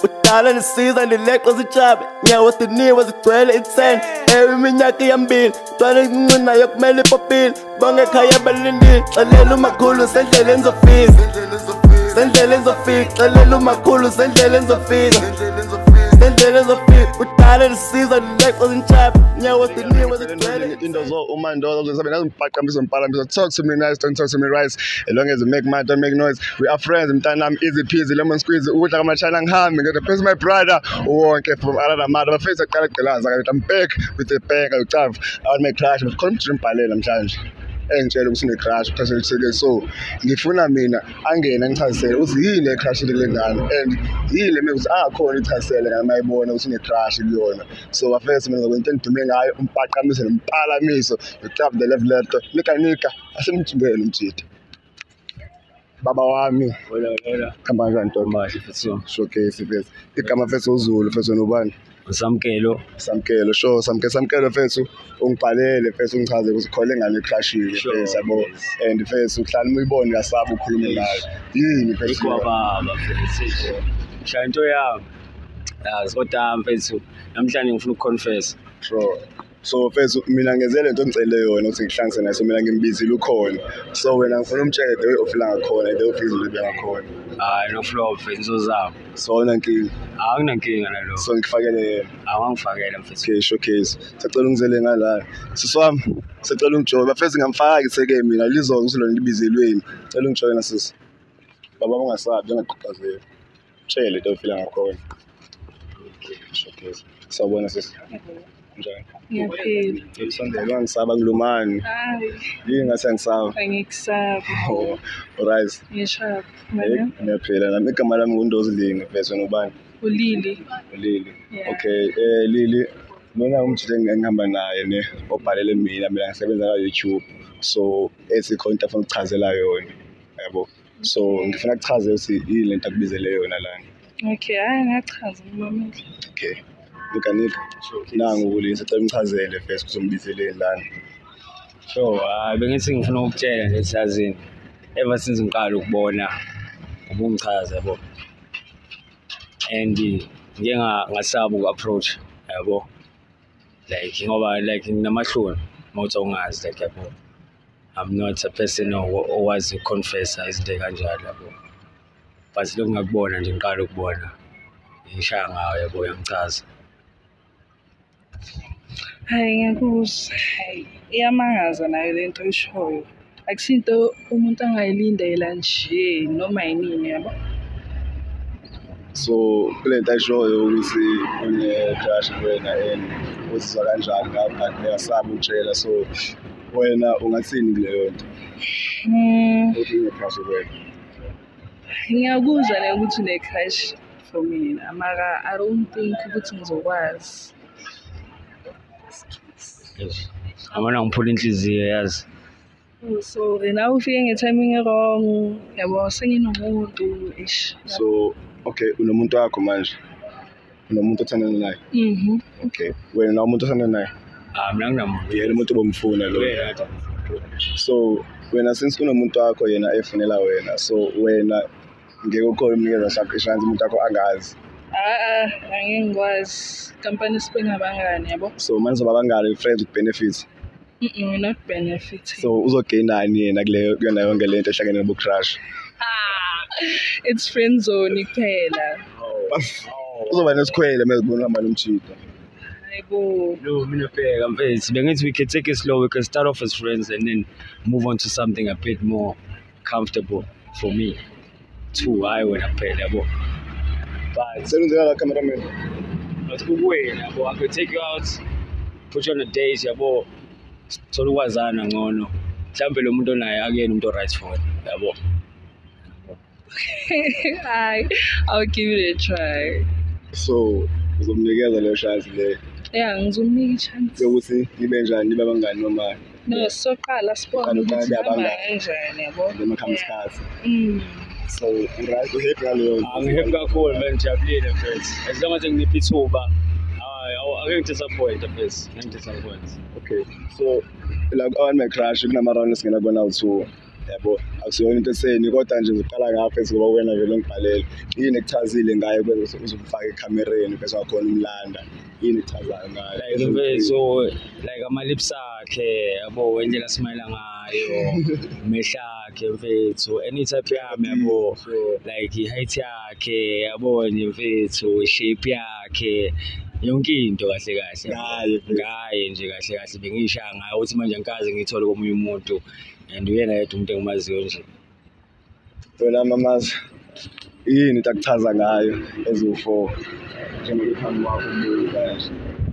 udala nesiza ndileqo zijabe nyawo siniwe zigcwele i-10 iminyaka iyambili ntwana encinci kumele ipopile bangekhaya balindile xelela umakhulu sendleleni zofika sendleleni zofika xelela umakhulu sendleleni zofika sendleleni zofika udala nesiza ndileqo zijabe nyawo siniwe zigcwele into zo uMandoza uzosabe nazimpaqambisa mpalambisa talk to me nice, don't talk to me right, as long as you make mad, don't make noise. We are friends, mntanami, easy peasy, lemon squeeze, ukudla kamashana ngihambe ngeke phase my brother wonke from another mother bafisa aqala gqilaza kanti I'm back with a bang ucavu I make crash but khona umbhalela namhlanje engitshela ukuthi une crash uthashe litheke so ngifuna mina angena ngichazisele uthi yini le crash le ngane and yile mekuthi akhona ichazisele ngamayibona ukuthi une crash kuyona so afese mina ngokwenza engidume ngayo umpaqamiso nompalamiso ucavu the level leto mekanika asemjimbeni umjidi baba wami Hola. khamba kanjani ntombi Mahle mfethu. showcase fethu igama fethu uZulu fethu nobani Usamkelo. Samkelo sure samkelo fethu ungibhalele fethu ungichaze ukuthi khole ngane crashile fethu yabo and fethu uhlala uyibone ngasaba ukhulume nayo yini fethu Ikwababa mfethu. Shaya into yami. Yazi kodwa mfethu namhlanje ngifuna ukuconfess. sure so fethu mina ngenzele into ngicele yona ukuthi ngihlanganise naso mina ngimbizile ukhona so wena ngifuna umtshele the way ofila ngakhona the way ofila ngakhona Hayi no flow mfethu zami. so nankingi Akunankinga nalo. so ngifakele yena Awangifakela mfethu. okay showcase sicela ungizele ngala siswami sicela ungijobe bafethu ngamfaka iseke mina lizo ukuthi lona libizelweni cela ungijoyina sisi baba ungasabi ngaqhaqhazela tshele into ofila ngakhona okay showcase sawubona sisi njani Ngiyaphila. ngisondela ngisaba ngilumani Hayi, yini ngase ngisaba angikusabi. oh alright Ngishapha. Manje ngiyaphila nami igama lami nguNdozilini bese nobani ulili. Lili Yeah. okay Lili mina umjide engihamba naye ne obhalele mina ngisebenza ka YouTube so ethi content afuna ukuchazela yona yabo so ngifuna ukuchaze ukuthi yini lento akubizele yona lana Okay, hayi ngachaza mama. okay nikanika nangu kulisa cela umchazele first kuzombizele lana So, bengithi ngifuna ukutshela nje siyazini. Ever since ngiqala ukubona ubungichaza yabo. And ngike ngasaba uku-approach yabo. Like ngoba like nginamahloni mawuthi ungazi like yabo. I'm not a person owazi confessa izinto kanjalo yabo. But lokhu ngakubona nje ngiqala ukubona. Ngishaya ngayo yabo yangichaza. Hayi ngiyakuzwa. Hayi, iyamangaza nayo lento oyishoyo. Akusinto umuntu angayilindela nje noma yinini yabo. so kulento ayishoyo ukuthi une crash wena and uzizwa kanjani ngapha uyasaba utshela so wena ungathini kuleyo nto uthi une crash wena Ngiyakuzwa la ukuthi une crash for mina. Mara I don't think ukuthi ngizokwazi. Yes. Amana ngiphula inhliziyo yazi. So now ufike nge-timing wrong. Yabo senginomuntu ish. so okay unomuntu wakho manje unomuntu othandana naye okay wena umuntu othandana naye Mina nginamuntu. yena umuntu bomfuna lo so wena since unomuntu wakho yena efunela wena so wena ngeke ukhona umnikeza sakhe chance umuntu wakho angazi Angeke ngikwazi. Company sibe ngabangani yabo. so manje babangale friends with benefits Not benefiting. so uzogainani yena kuyona yonke lento ehlangene nobu crash It's friend zone kuphela. uzoba nesikhwele mezibona manje umchita Hayibo. No, mina bheka mfethu. Bengithi we can take it slow, we can start off as friends and then move on to something a bit more comfortable for me. Too high when I pay yabo. But selenzela la cameraman not kuwena yabo. I could take you out, put you on a date yabo. So ukwazana ngono. Mhlambe lo muntu naye akuyena umuntu right for yabo. I'll give it a try. so uzomnikeza leyo chance le Yeah, ngizomnika i-chance. yokuthi nibe njani nibe abangani noma No, soqala sibone ukuthi hamba kanjani yabo. emakhamba isikhathi Mm. so right uhappy ngaleyo nto? Angihappy kakhulu man, ngijabulile mfethu. As long as ngiphi ithuba, angeke ngidisappoint mfethu. Ngeke ngidisappoint. okay so like on my crash kunama round esingena kona u2 yabo akusiyona into eseni kodwa nje ngizoqala ngapha ngoba wena vele ngibhalele yini ekuchazile ngayo bese uzofaka ekamereni bese wakhona umlanda yini echazayo ngayo like mfethu like ama-lips akhe yabo indlela asimayela ngayo amehla akhe mfethu any type yami yabo like i-height yakhe yabo nje mfethu i-shape yakhe yonke into kahle kahle ngaye nje kahle kahle bengishaya ngayo ukuthi manje ngikaze ngithole komunye umuntu and uyena yedwa umuntu engimaziyo nje. Wena mamazi yini into akuchaza ngayo eziwu-4 njengoba phambi kwakho umuntu kanje?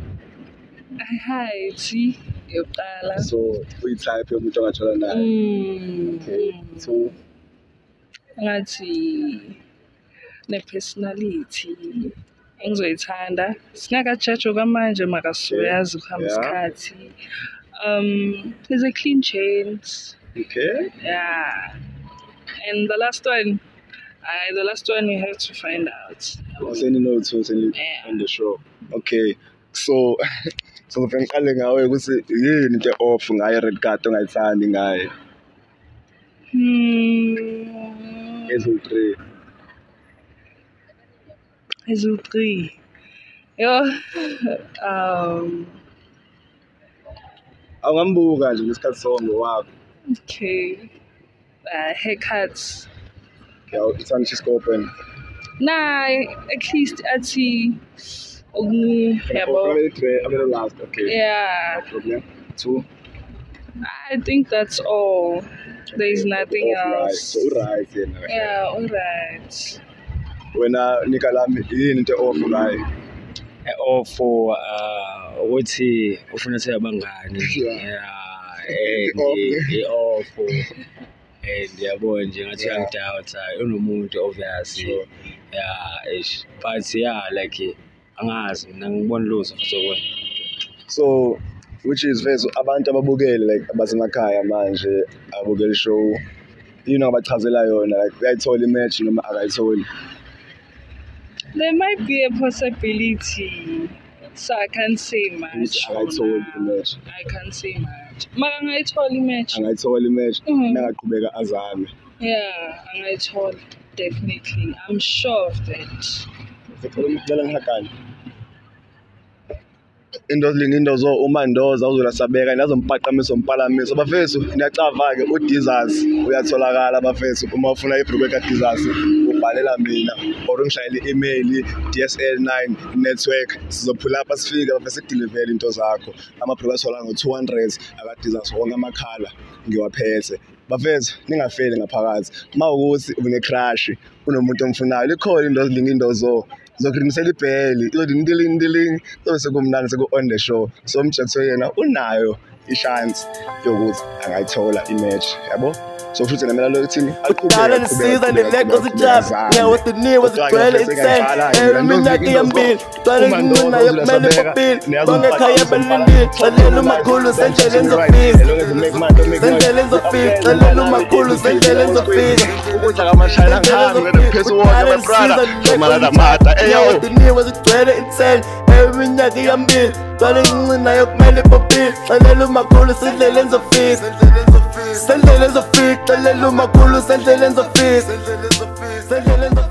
Height yokuqala. So uyi-type yomuntu ongathola naye. Okay. So ngathi ne-personality engizoyithanda singakajaji kwamanje makasuyazi ukuhamba isikhathi. There's a clean chance. Okay. Yeah. And the last one you have to find out. Send a note to on the show. Okay. So ngiqale ngawe ukuthi yini into off ngayo red card ongayithandi ngayo? Ezu-3. Yo. Awungambuka nje ngesikhathi sonke wakho. Okay. Haircuts. Yeah, it's on she's open. Nah, at least athi yabo. I'm gonna last. Okay. Yeah. No problem. 2. I think that's all. There is nothing else. So right. Yeah, all right. Wena nika lami yini into off ngayo? Off ukuthi ufuna ukuthi abangani. Yeah, off. And yabona nje ngathi uyangidoubt unomuntu obviously. Yeah, but yeah like angazi mina ngibona lozo futhi. So which is vese abantu ababukeli like abasemakhaya manje abukeli show yini abachazela yona like uyayithola imatch noma akayitholi? There might be a possibility, so I can't say much. I told the match. I can't say much. Mara angayitholi match. Angayitholi match. Nangaqhubeka azame. Yeah, angayitholi definitely. I'm sure of that. Into zo umandoza uzola sabeka nazompaqamisa umpalamiso bafethu niyacava ke uDizas uyatholakala abafethu uma ufuna ibhuku kaDizas ubhalela mina or ungishayele email DSL9 network sizophula apha sifika bafethu deliver into zakho amabhuku asola ngo200 akaDizas wonke amakhala ngiwaphethe bafethu ningafeli ngaphakathi mawukuthi une crush unomuntu omfunayo likhona into zo zokulimisela ibheli izodindiling bese kumnandi seku on the show so umjekso yena unayo i-chance yokuthi angayithola imatch yabo so futhi namela lo uthini Dala nisiza nileko zijabu nyawothi niwe zigcwele insane eminyaka iyambili dala ngincina yokumele ipopili bonke ekhaya belindile xelela umakhulu sendleleni zofika sendleleni zofika xelela umakhulu sendleleni zofika ukudla kamashayina ngihamba ngephezu wonke my brother somalana mata nyawothi niwe zigcwele insane eminyaka iyambili dala ngincina yokumele ipopili xelela umakhulu sendleleni zofika sendleleni zofika xelela umakhulu sendleleni zofika